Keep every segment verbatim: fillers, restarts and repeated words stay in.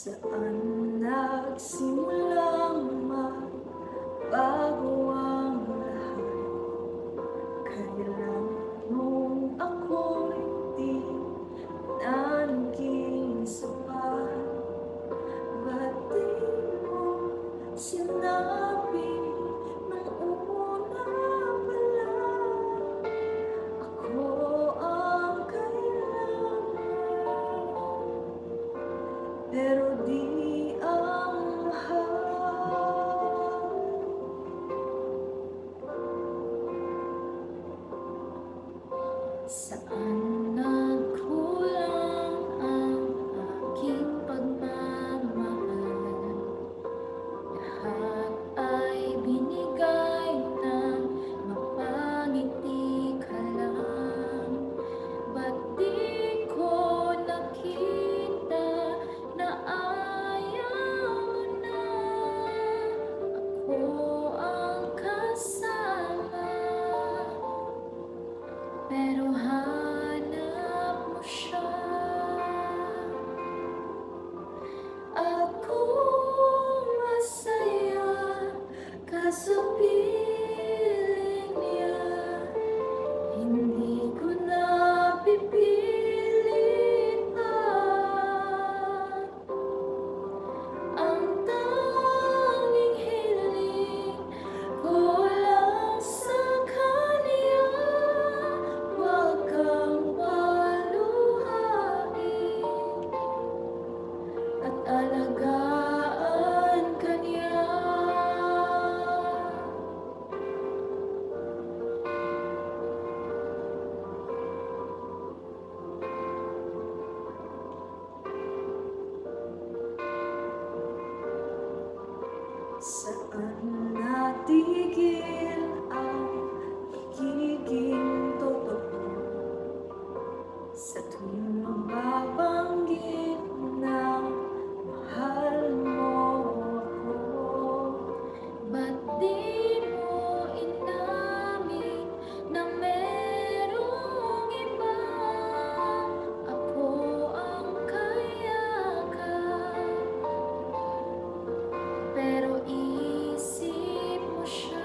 Saan nagsimulang magbago ang lahat? Kailan nung ako'y di na naging sapat? Ba't di mo sinabi nung una pa lang? Ako ang kailangan, pero di ang lahat. Saan nagkulang ang aking pagmamahal? Lahat ay binigay ng mapangiti ka lang. Ba't di ko nakita na ayaw mo na? Ako ang kasama, pero hanap mo siya. Ako masaya ka sa piling niya. Hindi ko napipilitan. Ang tanging hiling ko lang sa kanya, huwag kang paluhain at alagaan ka niya. Saan natigil ang pagiging totoo? Sa tuwing mababanggit na mahal mo ako, ba't di mo inamin na merong iba? Ako ang kayakap, pero isip mo siya.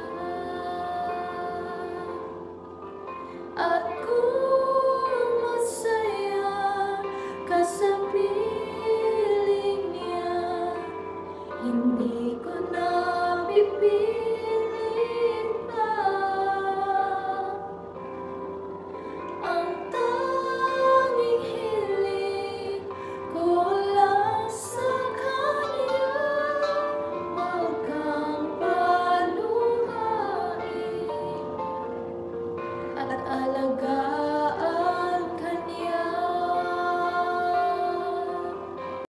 At kung masaya ka sa piling niya, hindi ko napipilitan. Ang tanging hiling ko lang sa kanya, huwag kang paluhain at alagaan